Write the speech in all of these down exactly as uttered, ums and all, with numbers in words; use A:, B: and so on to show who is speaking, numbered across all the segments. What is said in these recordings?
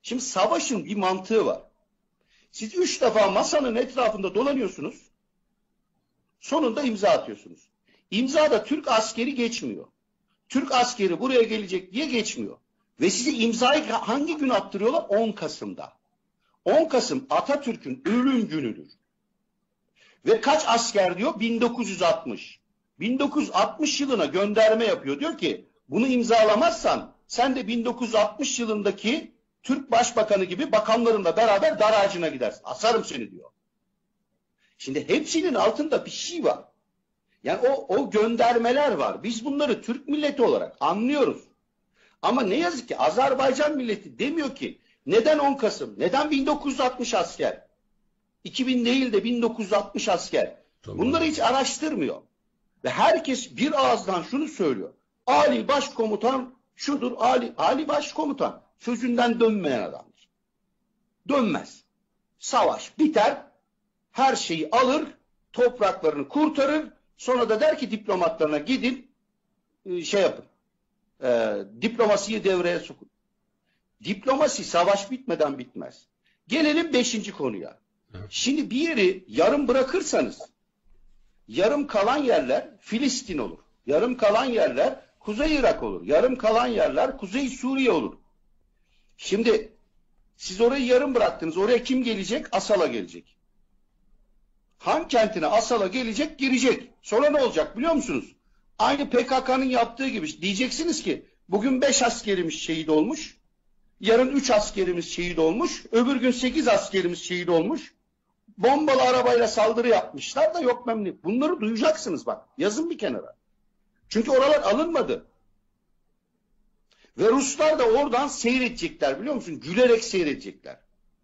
A: Şimdi savaşın bir mantığı var. Siz üç defa masanın etrafında dolanıyorsunuz. Sonunda imza atıyorsunuz. İmzada Türk askeri geçmiyor. Türk askeri buraya gelecek diye geçmiyor. Ve size imzayı hangi gün attırıyorlar? on Kasım'da. on Kasım Atatürk'ün ölüm günüdür. Ve kaç asker diyor? bin dokuz yüz altmış. bin dokuz yüz altmış yılına gönderme yapıyor. Diyor ki bunu imzalamazsan sen de bin dokuz yüz altmış yılındaki Türk Başbakanı gibi bakanlarınla beraber dar ağacına gidersin. Asarım seni diyor. Şimdi hepsinin altında bir şey var. Yani o, o göndermeler var. Biz bunları Türk milleti olarak anlıyoruz. Ama ne yazık ki Azerbaycan milleti demiyor ki neden on Kasım? Neden bin dokuz yüz altmış asker? iki bin değil de bin dokuz yüz altmış asker. Tamam. Bunları hiç araştırmıyor. Ve herkes bir ağızdan şunu söylüyor. Ali Başkomutan şudur. Ali, Ali Başkomutan sözünden dönmeyen adamdır. Dönmez. Savaş biter. Her şeyi alır. Topraklarını kurtarır. Sonra da der ki diplomatlarına gidin şey yapın. E, diplomasiyi devreye sokun. Diplomasi savaş bitmeden bitmez. Gelelim beşinci konuya. Şimdi bir yeri yarım bırakırsanız yarım kalan yerler Filistin olur. Yarım kalan yerler Kuzey Irak olur. Yarım kalan yerler Kuzey Suriye olur. Şimdi siz orayı yarım bıraktınız. Oraya kim gelecek? Asal'a gelecek. Han kentine Asal'a gelecek, girecek. Sonra ne olacak biliyor musunuz? Aynı P K K'nın yaptığı gibi diyeceksiniz ki bugün beş askerimiz şehit olmuş. Yarın üç askerimiz şehit olmuş. Öbür gün sekiz askerimiz şehit olmuş. Bombalı arabayla saldırı yapmışlar da yok memnun. Bunları duyacaksınız bak. Yazın bir kenara. Çünkü oralar alınmadı. Ve Ruslar da oradan seyredecekler biliyor musun? Gülerek seyredecekler.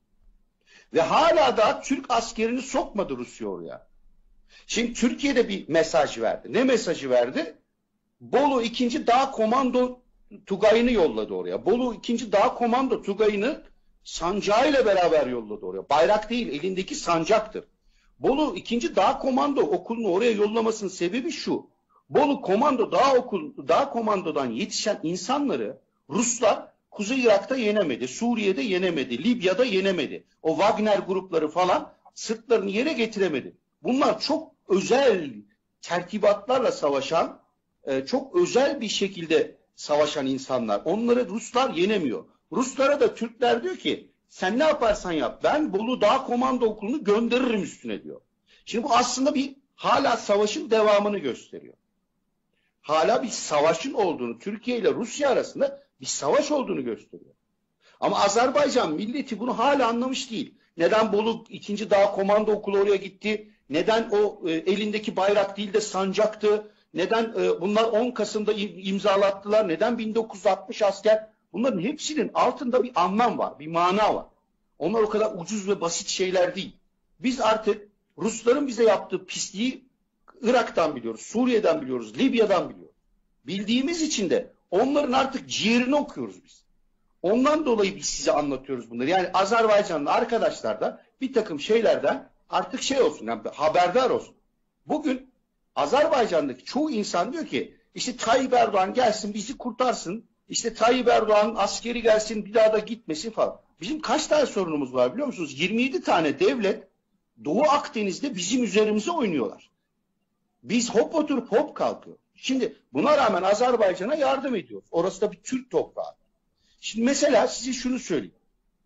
A: Ve hala da Türk askerini sokmadı Rusya oraya. Şimdi Türkiye'de bir mesaj verdi. Ne mesajı verdi? Bolu ikinci. Dağ Komando Tugayı'nı yolladı oraya. Bolu ikinci. Dağ Komando Tugayı'nı sancağıyla beraber yolladı oraya. Bayrak değil, elindeki sancaktır. Bolu ikinci. Dağ Komando Okulu'nu oraya yollamasının sebebi şu. Bolu Komando Dağ Okulu, Dağ Komando'dan yetişen insanları Ruslar Kuzey Irak'ta yenemedi, Suriye'de yenemedi, Libya'da yenemedi. O Wagner grupları falan sırtlarını yere getiremedi. Bunlar çok özel tertibatlarla savaşan, çok özel bir şekilde savaşan insanlar. Onları Ruslar yenemiyor. Ruslara da Türkler diyor ki sen ne yaparsan yap ben Bolu Dağ Komando Okulu'nu gönderirim üstüne diyor. Şimdi bu aslında bir hala savaşın devamını gösteriyor. Hala bir savaşın olduğunu, Türkiye ile Rusya arasında bir savaş olduğunu gösteriyor. Ama Azerbaycan milleti bunu hala anlamış değil. Neden Bolu ikinci. Dağ Komando Okulu oraya gitti? Neden o e, elindeki bayrak değil de sancaktı? Neden e, bunlar on Kasım'da imzalattılar? Neden bin dokuz yüz altmış asker? Bunların hepsinin altında bir anlam var, bir mana var. Onlar o kadar ucuz ve basit şeyler değil. Biz artık Rusların bize yaptığı pisliği Irak'tan biliyoruz, Suriye'den biliyoruz, Libya'dan biliyoruz. Bildiğimiz için de onların artık ciğerini okuyoruz biz. Ondan dolayı biz size anlatıyoruz bunları. Yani Azerbaycanlı arkadaşlar da bir takım şeylerden artık şey olsun, yani haberdar olsun. Bugün Azerbaycan'daki çoğu insan diyor ki işte Tayyip Erdoğan gelsin bizi kurtarsın. İşte Tayyip Erdoğan askeri gelsin bir daha da gitmesin falan. Bizim kaç tane sorunumuz var biliyor musunuz? yirmi yedi tane devlet Doğu Akdeniz'de bizim üzerimize oynuyorlar. Biz hop oturup hop kalkıyor. Şimdi buna rağmen Azerbaycan'a yardım ediyoruz. Orası da bir Türk toprağı. Şimdi mesela size şunu söyleyeyim.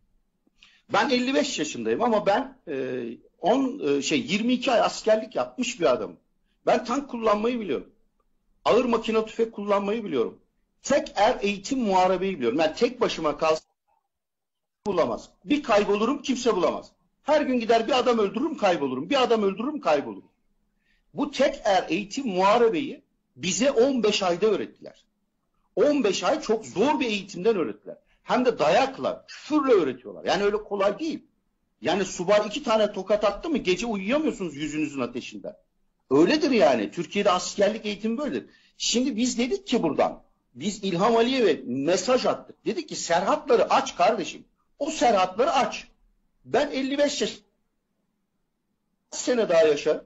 A: Ben elli beş yaşındayım ama ben e, on e, şey yirmi iki ay askerlik yapmış bir adamım. Ben tank kullanmayı biliyorum. Ağır makine tüfek kullanmayı biliyorum. Tek er eğitim muharebeyi biliyorum. Yani tek başıma kalsam bulamaz. Bir kaybolurum kimse bulamaz. Her gün gider bir adam öldürürüm kaybolurum. Bir adam öldürürüm kaybolurum. Bu tek er eğitim muharebeyi bize on beş ayda öğrettiler. on beş ay çok zor bir eğitimden öğrettiler. Hem de dayakla, küfürle öğretiyorlar. Yani öyle kolay değil. Yani subay iki tane tokat attı mı gece uyuyamıyorsunuz yüzünüzün ateşinden. Öyledir yani. Türkiye'de askerlik eğitimi böyledir. Şimdi biz dedik ki buradan, biz İlham Aliyev'e mesaj attık. Dedik ki serhatları aç kardeşim. O serhatları aç. Ben elli beş yaş sene daha yaşarım.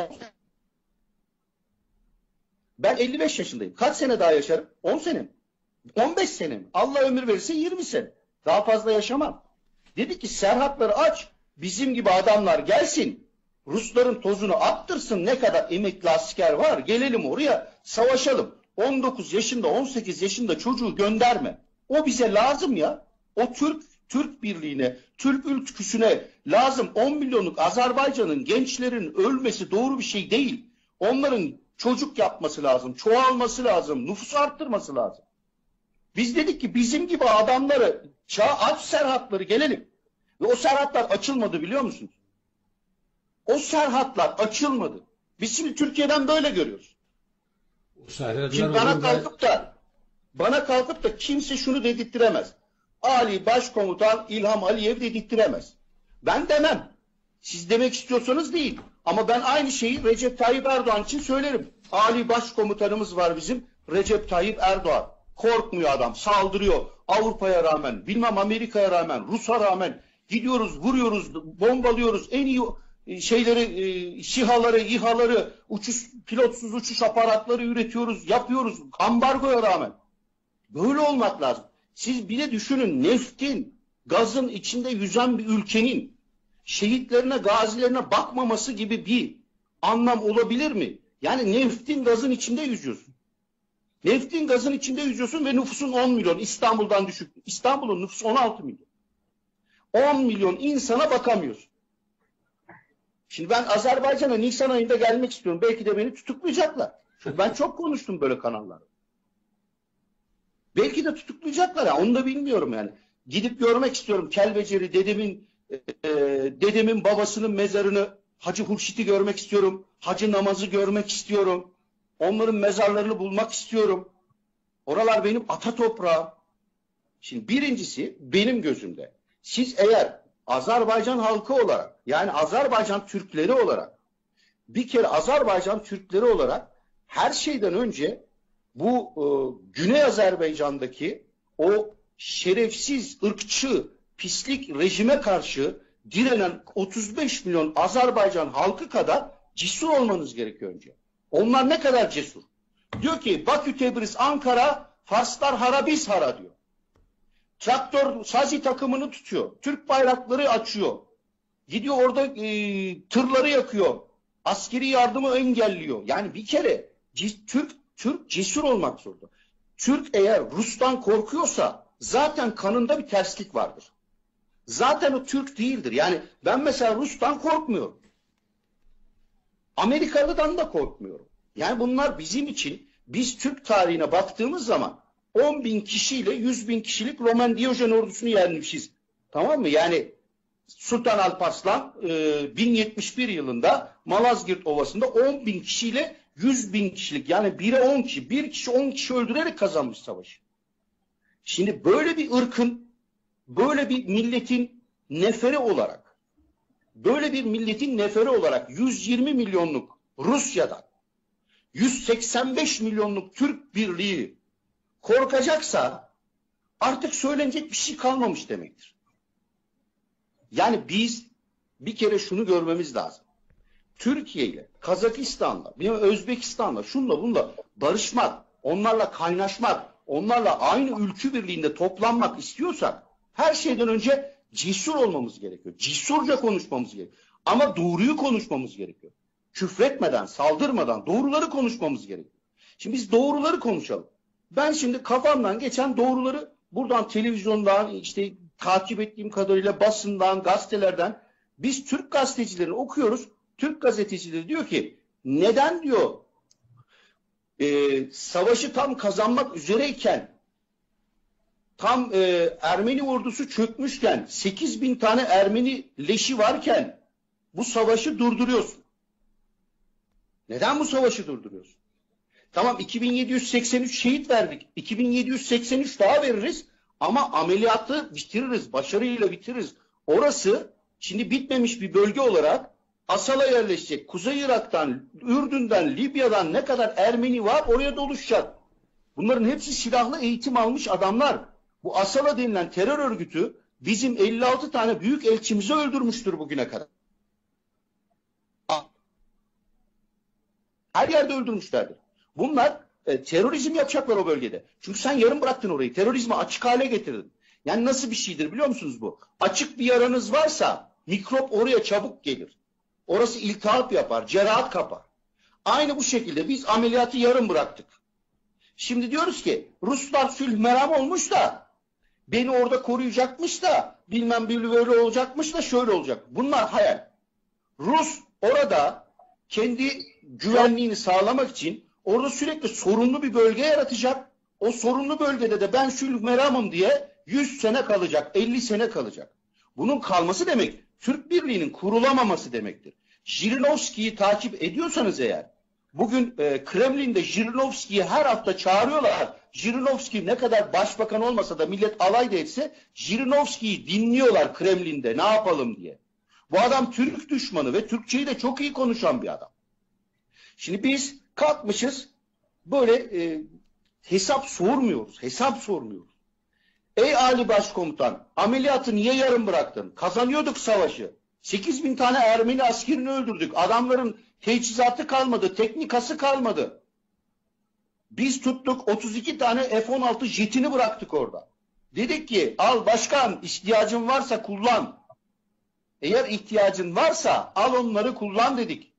A: Ben elli beş yaşındayım. Kaç sene daha yaşarım? on sene mi? on beş sene mi? Allah ömür verirse yirmi sene. Daha fazla yaşamam. Dedi ki Serhatları aç, bizim gibi adamlar gelsin. Rusların tozunu attırsın, ne kadar emekli asker var, gelelim oraya savaşalım. on dokuz yaşında, on sekiz yaşında çocuğu gönderme. O bize lazım ya. O Türk Türk birliğine, Türk ülküsüne lazım. on milyonluk Azerbaycan'ın gençlerin ölmesi doğru bir şey değil. Onların çocuk yapması lazım, çoğalması lazım, nüfusu arttırması lazım. Biz dedik ki bizim gibi adamları, çağ aç Serhatları gelelim. Ve o Serhatlar açılmadı, biliyor musunuz? O Serhatlar açılmadı. Biz şimdi Türkiye'den böyle görüyoruz. Şimdi bana kalkıp da bana kalkıp da kimse şunu dedirttiremez. Ali Başkomutan İlham Aliyev dedirttiremez. Ben demem. Siz demek istiyorsanız değil. Ama ben aynı şeyi Recep Tayyip Erdoğan için söylerim. Ali Başkomutanımız var bizim, Recep Tayyip Erdoğan. Korkmuyor adam, saldırıyor. Avrupa'ya rağmen, bilmem Amerika'ya rağmen, Rus'a rağmen gidiyoruz, vuruyoruz, bombalıyoruz. En iyi şeyleri, e, şihaları, İHA'ları, uçuş, pilotsuz uçuş aparatları üretiyoruz, yapıyoruz. Ambargoya rağmen. Böyle olmak lazım. Siz bir de düşünün, neftin, gazın içinde yüzen bir ülkenin şehitlerine, gazilerine bakmaması gibi bir anlam olabilir mi? Yani neftin, gazın içinde yüzüyorsun. Neftin, gazın içinde yüzüyorsun ve nüfusun on milyon. İstanbul'dan düşük. İstanbul'un nüfusu on altı milyon. on milyon insana bakamıyorsun. Şimdi ben Azerbaycan'a Nisan ayında gelmek istiyorum. Belki de beni tutuklayacaklar. Çünkü ben çok konuştum böyle kanallarda. Belki de tutuklayacaklar ya. Onu da bilmiyorum yani. Gidip görmek istiyorum. Kelbeceri, dedemin e, dedemin babasının mezarını, Hacı Hurşit'i görmek istiyorum. Hacı Namaz'ı görmek istiyorum. Onların mezarlarını bulmak istiyorum. Oralar benim ata toprağım. Şimdi birincisi benim gözümde. Siz eğer Azerbaycan halkı olarak, yani Azerbaycan Türkleri olarak, bir kere Azerbaycan Türkleri olarak her şeyden önce bu e, Güney Azerbaycan'daki o şerefsiz, ırkçı, pislik rejime karşı direnen otuz beş milyon Azerbaycan halkı kadar cesur olmanız gerekiyor önce. Onlar ne kadar cesur? Diyor ki Bakü, Tebriz, Ankara, Farslar hara biz hara diyor. Traktör sazi takımını tutuyor. Türk bayrakları açıyor. Gidiyor orada e, tırları yakıyor. Askeri yardımı engelliyor. Yani bir kere Türk Türk cesur olmak zorunda. Türk eğer Rus'tan korkuyorsa zaten kanında bir terslik vardır. Zaten o Türk değildir. Yani ben mesela Rus'tan korkmuyorum. Amerikalı'dan da korkmuyorum. Yani bunlar bizim için, biz Türk tarihine baktığımız zaman on bin kişiyle yüz bin kişilik Roman Diyojen ordusunu yenmişiz. Tamam mı? Yani Sultan Alparslan e, bin yetmiş bir yılında Malazgirt Ovası'nda on bin kişiyle yüz bin kişilik, yani bire on kişi, bir kişi on kişi öldürerek kazanmış savaşı. Şimdi böyle bir ırkın, böyle bir milletin neferi olarak, böyle bir milletin neferi olarak yüz yirmi milyonluk Rusya'dan yüz seksen beş milyonluk Türk birliği korkacaksa artık söylenecek bir şey kalmamış demektir. Yani biz bir kere şunu görmemiz lazım. Türkiye ile, Kazakistan'la, Özbekistan'la, şunla bunla barışmak, onlarla kaynaşmak, onlarla aynı ülkü birliğinde toplanmak istiyorsak her şeyden önce cesur olmamız gerekiyor. Cesurca konuşmamız gerekiyor. Ama doğruyu konuşmamız gerekiyor. Küfretmeden, saldırmadan doğruları konuşmamız gerekiyor. Şimdi biz doğruları konuşalım. Ben şimdi kafamdan geçen doğruları buradan, televizyondan, işte takip ettiğim kadarıyla basından, gazetelerden, biz Türk gazetecilerini okuyoruz. Türk gazetecileri diyor ki neden diyor e, savaşı tam kazanmak üzereyken, tam e, Ermeni ordusu çökmüşken, sekiz bin tane Ermeni leşi varken bu savaşı durduruyorsun. Neden bu savaşı durduruyorsun? Tamam, iki bin yedi yüz seksen üç şehit verdik. iki bin yedi yüz seksen üç daha veririz ama ameliyatı bitiririz, başarıyla bitiririz. Orası şimdi bitmemiş bir bölge olarak Asal'a yerleşecek. Kuzey Irak'tan, Ürdün'den, Libya'dan ne kadar Ermeni var oraya doluşacak. Bunların hepsi silahlı eğitim almış adamlar. Bu Asala denilen terör örgütü bizim elli altı tane büyük elçimizi öldürmüştür bugüne kadar. Her yerde öldürmüşlerdir. Bunlar e, terörizm yapacaklar o bölgede. Çünkü sen yarım bıraktın orayı. Terörizmi açık hale getirdin. Yani nasıl bir şeydir biliyor musunuz bu? Açık bir yaranız varsa mikrop oraya çabuk gelir. Orası iltihap yapar, cerahat kapar. Aynı bu şekilde biz ameliyatı yarım bıraktık. Şimdi diyoruz ki Ruslar sülh meram olmuş da beni orada koruyacakmış da bilmem bir böyle olacakmış da şöyle olacak. Bunlar hayal. Rus orada kendi güvenliğini sağlamak için orada sürekli sorunlu bir bölge yaratacak. O sorunlu bölgede de ben sülh meramım diye yüz sene kalacak, elli sene kalacak. Bunun kalması demek Türk Birliği'nin kurulamaması demektir. Jirinovski'yi takip ediyorsanız eğer, bugün e, Kremlin'de Jirinovski'yi her hafta çağırıyorlar. Jirinovski ne kadar başbakan olmasa da millet alay da etse Jirinovski'yi dinliyorlar Kremlin'de ne yapalım diye. Bu adam Türk düşmanı ve Türkçeyi de çok iyi konuşan bir adam. Şimdi biz kalkmışız böyle e, hesap sormuyoruz, hesap sormuyoruz. Ey Ali Başkomutan, ameliyatı niye yarım bıraktın? Kazanıyorduk savaşı. sekiz bin tane Ermeni askerini öldürdük. Adamların teçhizatı kalmadı, teknikası kalmadı. Biz tuttuk otuz iki tane F on altı jetini bıraktık orada. Dedik ki al başkan ihtiyacın varsa kullan. Eğer ihtiyacın varsa al onları kullan dedik.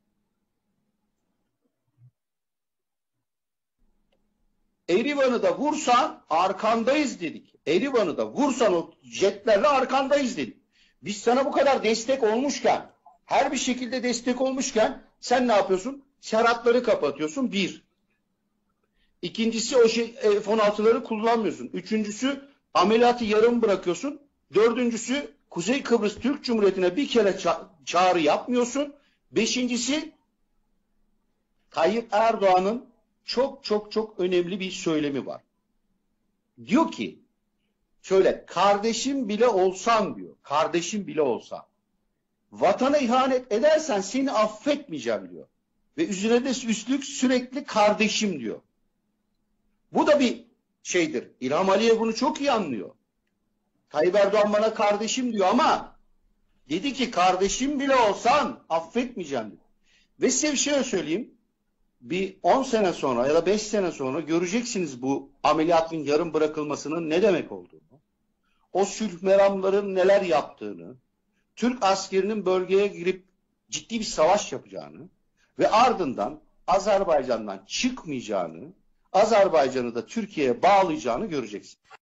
A: Erivan'ı da vursan arkandayız dedik. Erivan'ı da vursan o jetlerle arkandayız dedik. Biz sana bu kadar destek olmuşken, her bir şekilde destek olmuşken sen ne yapıyorsun? Şeratları kapatıyorsun. Bir. İkincisi o şey, F on altıları kullanmıyorsun. Üçüncüsü ameliyatı yarım bırakıyorsun. Dördüncüsü Kuzey Kıbrıs Türk Cumhuriyeti'ne bir kere ça çağrı yapmıyorsun. Beşincisi Tayyip Erdoğan'ın çok çok çok önemli bir söylemi var. Diyor ki şöyle kardeşim bile olsan diyor. Kardeşim bile olsa. Vatana ihanet edersen seni affetmeyeceğim diyor. Ve üzerine de üstlük sürekli kardeşim diyor. Bu da bir şeydir. İlham Aliyev bunu çok iyi anlıyor. Tayyip Erdoğan bana kardeşim diyor ama dedi ki kardeşim bile olsan affetmeyeceğim diyor. Ve size bir şey söyleyeyim. Bir on sene sonra ya da beş sene sonra göreceksiniz bu ameliyatın yarım bırakılmasının ne demek olduğunu. O sülh meramların neler yaptığını, Türk askerinin bölgeye girip ciddi bir savaş yapacağını ve ardından Azerbaycan'dan çıkmayacağını, Azerbaycan'ı da Türkiye'ye bağlayacağını göreceksiniz.